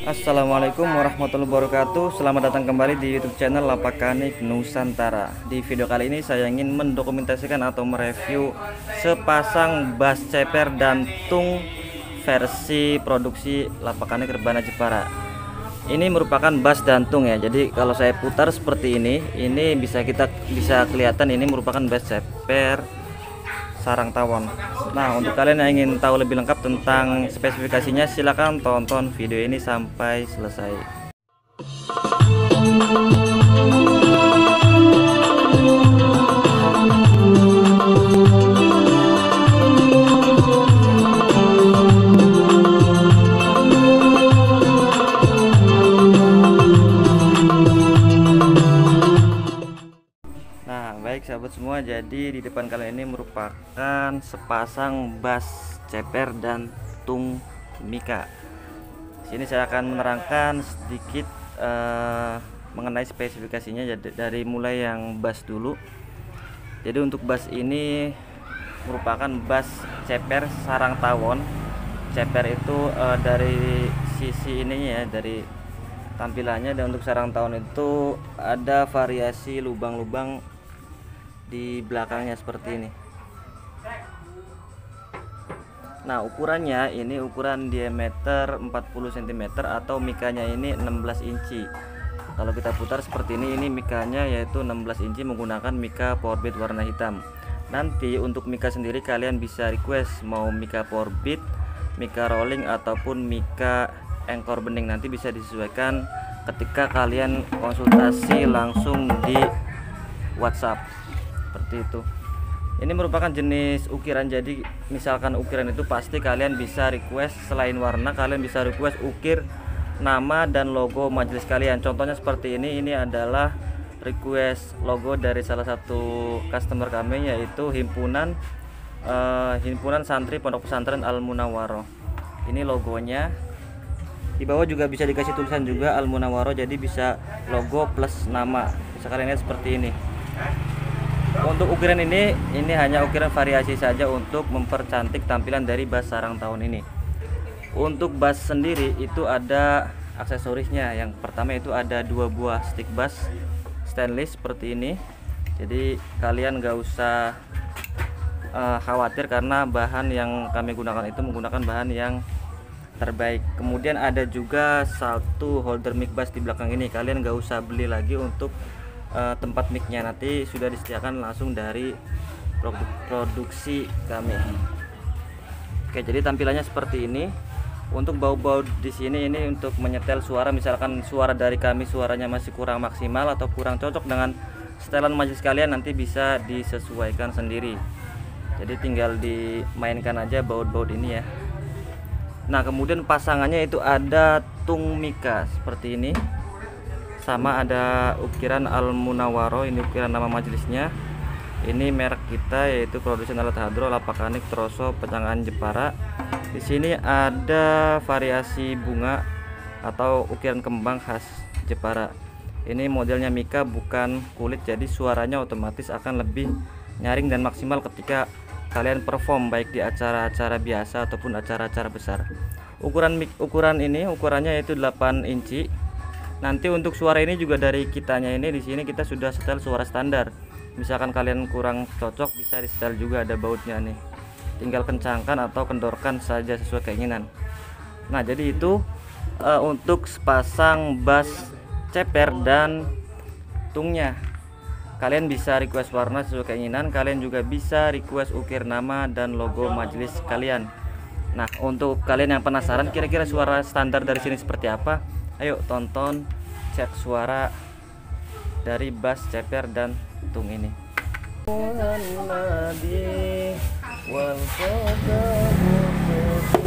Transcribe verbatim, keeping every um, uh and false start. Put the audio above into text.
Assalamualaikum warahmatullahi wabarakatuh. Selamat datang kembali di YouTube channel Lapakanik Nusantara. Di video kali ini saya ingin mendokumentasikan atau mereview sepasang bass ceper dan tung versi produksi Lapakanik Rebana Jepara. Ini merupakan bass dan tung ya. Jadi kalau saya putar seperti ini, ini bisa kita bisa kelihatan ini merupakan bass ceper sarang tawon. Nah, untuk kalian yang ingin tahu lebih lengkap tentang spesifikasinya, silahkan tonton video ini sampai selesai. Baik sahabat semua, jadi di depan kalian ini merupakan sepasang bass ceper dan tung mika. Sini saya akan menerangkan sedikit uh, mengenai spesifikasinya, jadi dari mulai yang bass dulu. Jadi untuk bass ini merupakan bass ceper sarang tawon. Ceper itu uh, dari sisi ininya ya, dari tampilannya, dan untuk sarang tawon itu ada variasi lubang-lubang di belakangnya seperti ini. Nah, ukurannya ini ukuran diameter empat puluh sentimeter atau mikanya ini enam belas inci. Kalau kita putar seperti ini, ini mikanya yaitu enam belas inci menggunakan mika powerbit warna hitam. Nanti untuk mika sendiri kalian bisa request mau mika powerbit, mika rolling ataupun mika engkor bening, nanti bisa disesuaikan ketika kalian konsultasi langsung di WhatsApp. Seperti itu. Ini merupakan jenis ukiran, jadi misalkan ukiran itu pasti kalian bisa request selain warna, kalian bisa request ukir nama dan logo majelis kalian. Contohnya seperti ini, ini adalah request logo dari salah satu customer kami, yaitu himpunan uh, himpunan santri Pondok Pesantren Al Munawwaroh. Ini logonya. Di bawah juga bisa dikasih tulisan juga Al Munawwaroh, jadi bisa logo plus nama. Bisa kalian lihat seperti ini. Untuk ukiran ini, ini hanya ukiran variasi saja untuk mempercantik tampilan dari bass sarang tawon ini. Untuk bass sendiri itu ada aksesorisnya. Yang pertama itu ada dua buah stick bass stainless seperti ini. Jadi kalian gak usah uh, khawatir karena bahan yang kami gunakan itu menggunakan bahan yang terbaik. Kemudian ada juga satu holder mic bass di belakang ini. Kalian gak usah beli lagi untuk Uh, tempat micnya, nanti sudah disediakan langsung dari produk produksi kami. Oke, jadi tampilannya seperti ini. Untuk bau-bau di sini ini untuk menyetel suara, misalkan suara dari kami suaranya masih kurang maksimal atau kurang cocok dengan setelan majelis kalian, nanti bisa disesuaikan sendiri. Jadi tinggal dimainkan aja baut-baut ini ya. Nah, kemudian pasangannya itu ada tung mika seperti ini. Sama ada ukiran Al Munawwaroh, ini ukiran nama majelisnya. Ini merek kita yaitu produsen alat hadro Lapakanik Troso Penyangan Jepara. Di sini ada variasi bunga atau ukiran kembang khas Jepara. Ini modelnya mika bukan kulit, jadi suaranya otomatis akan lebih nyaring dan maksimal ketika kalian perform baik di acara-acara biasa ataupun acara-acara besar. Ukuran ukuran ini ukurannya yaitu delapan inci. Nanti untuk suara ini juga dari kitanya ini, di sini kita sudah setel suara standar. Misalkan kalian kurang cocok bisa di setel juga, ada bautnya nih. Tinggal kencangkan atau kendorkan saja sesuai keinginan. Nah, jadi itu uh, untuk sepasang bass ceper dan tungnya. Kalian bisa request warna sesuai keinginan, kalian juga bisa request ukir nama dan logo majelis kalian. Nah, untuk kalian yang penasaran kira-kira suara standar dari sini seperti apa, ayo tonton cek suara dari bass ceper dan tung ini. Muhammadi wal